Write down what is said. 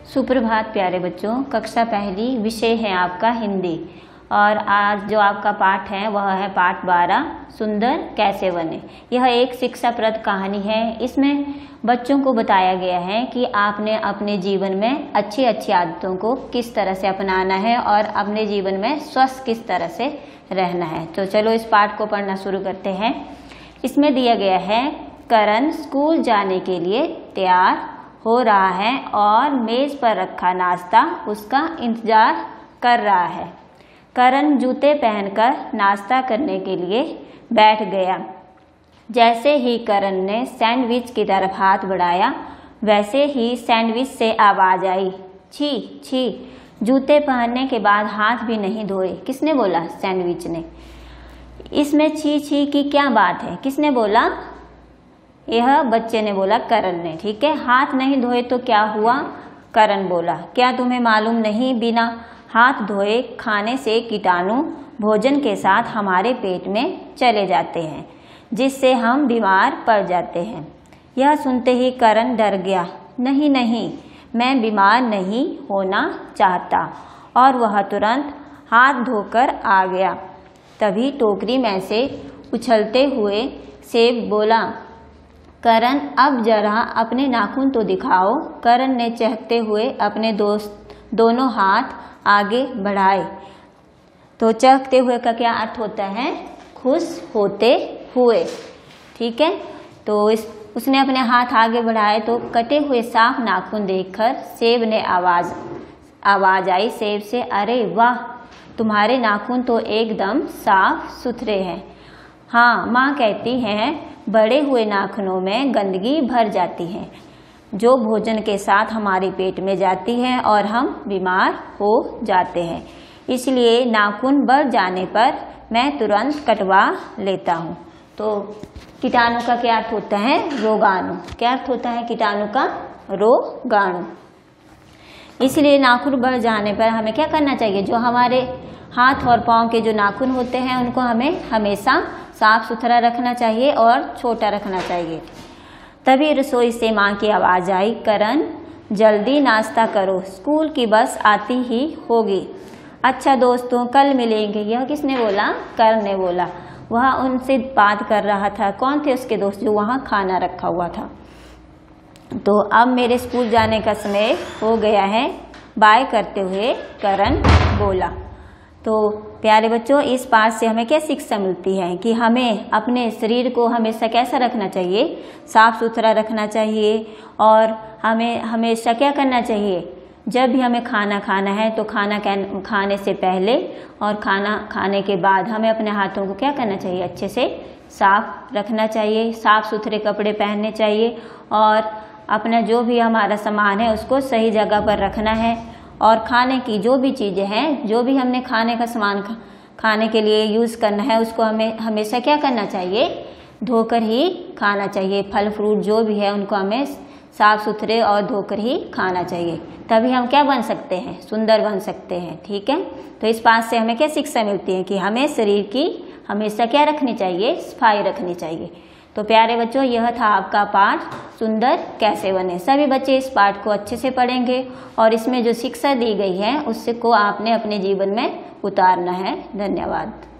सुप्रभात प्यारे बच्चों। कक्षा पहली विषय है आपका हिंदी और आज जो आपका पाठ है वह है पाठ 12 सुंदर कैसे बने। यह एक शिक्षाप्रद कहानी है। इसमें बच्चों को बताया गया है कि आपने अपने जीवन में अच्छी अच्छी आदतों को किस तरह से अपनाना है और अपने जीवन में स्वस्थ किस तरह से रहना है। तो चलो इस पाठ को पढ़ना शुरू करते हैं। इसमें दिया गया है करण स्कूल जाने के लिए तैयार हो रहा है और मेज पर रखा नाश्ता उसका इंतजार कर रहा है। करण जूते पहनकर नाश्ता करने के लिए बैठ गया। जैसे ही करण ने सैंडविच की तरफ हाथ बढ़ाया वैसे ही सैंडविच से आवाज आई, छी छी। जूते पहनने के बाद हाथ भी नहीं धोए। किसने बोला? सैंडविच ने। इसमें छी छी की क्या बात है? किसने बोला? यह बच्चे ने बोला, करण ने। ठीक है, हाथ नहीं धोए तो क्या हुआ? करण बोला, क्या तुम्हें मालूम नहीं, बिना हाथ धोए खाने से कीटाणु भोजन के साथ हमारे पेट में चले जाते हैं जिससे हम बीमार पड़ जाते हैं। यह सुनते ही करण डर गया। नहीं नहीं, मैं बीमार नहीं होना चाहता। और वह तुरंत हाथ धोकर आ गया। तभी टोकरी में से उछलते हुए सेब बोला, करण अब जरा अपने नाखून तो दिखाओ। करण ने चहकते हुए अपने दोनों हाथ आगे बढ़ाए। तो चहकते हुए का क्या अर्थ होता है? खुश होते हुए। ठीक है, तो उसने अपने हाथ आगे बढ़ाए तो कटे हुए साफ नाखून देखकर सेब ने आवाज आई सेब से, अरे वाह, तुम्हारे नाखून तो एकदम साफ सुथरे हैं। हाँ, माँ कहती हैं बड़े हुए नाखूनों में गंदगी भर जाती है जो भोजन के साथ हमारे पेट में जाती है और हम बीमार हो जाते हैं। इसलिए नाखून बढ़ जाने पर मैं तुरंत कटवा लेता हूँ। तो कीटाणु का क्या अर्थ होता है? रोगाणु। क्या अर्थ होता है कीटाणु का? रोगाणु। इसलिए नाखून बढ़ जाने पर हमें क्या करना चाहिए? जो हमारे हाथ और पाँव के जो नाखून होते हैं उनको हमें हमेशा साफ सुथरा रखना चाहिए और छोटा रखना चाहिए। तभी रसोई से माँ की आवाज़ आई, करण जल्दी नाश्ता करो, स्कूल की बस आती ही होगी। अच्छा दोस्तों, कल मिलेंगे। यह किसने बोला? करण ने बोला। वह उनसे बात कर रहा था। कौन थे उसके दोस्त? जो वहाँ खाना रखा हुआ था। तो अब मेरे स्कूल जाने का समय हो गया है, बाय करते हुए करण बोला। तो प्यारे बच्चों, इस पाठ से हमें क्या शिक्षा मिलती है कि हमें अपने शरीर को हमेशा कैसा रखना चाहिए? साफ सुथरा रखना चाहिए। और हमें हमेशा क्या करना चाहिए? जब भी हमें खाना खाना है तो खाना खाने से पहले और खाना खाने के बाद हमें अपने हाथों को क्या करना चाहिए? अच्छे से साफ रखना चाहिए। साफ सुथरे कपड़े पहनने चाहिए और अपना जो भी हमारा सामान है उसको सही जगह पर रखना है। और खाने की जो भी चीज़ें हैं, जो भी हमने खाने का सामान खाने के लिए यूज़ करना है उसको हमें हमेशा क्या करना चाहिए? धोकर ही खाना चाहिए। फल फ्रूट जो भी है उनको हमें साफ सुथरे और धोकर ही खाना चाहिए। तभी हम क्या बन सकते हैं? सुंदर बन सकते हैं। ठीक है, तो इस बात से हमें क्या शिक्षा मिलती है कि हमें शरीर की हमेशा क्या रखनी चाहिए? सफाई रखनी चाहिए। तो प्यारे बच्चों, यह था आपका पाठ सुंदर कैसे बने। सभी बच्चे इस पाठ को अच्छे से पढ़ेंगे और इसमें जो शिक्षा दी गई है उसको आपने अपने जीवन में उतारना है। धन्यवाद।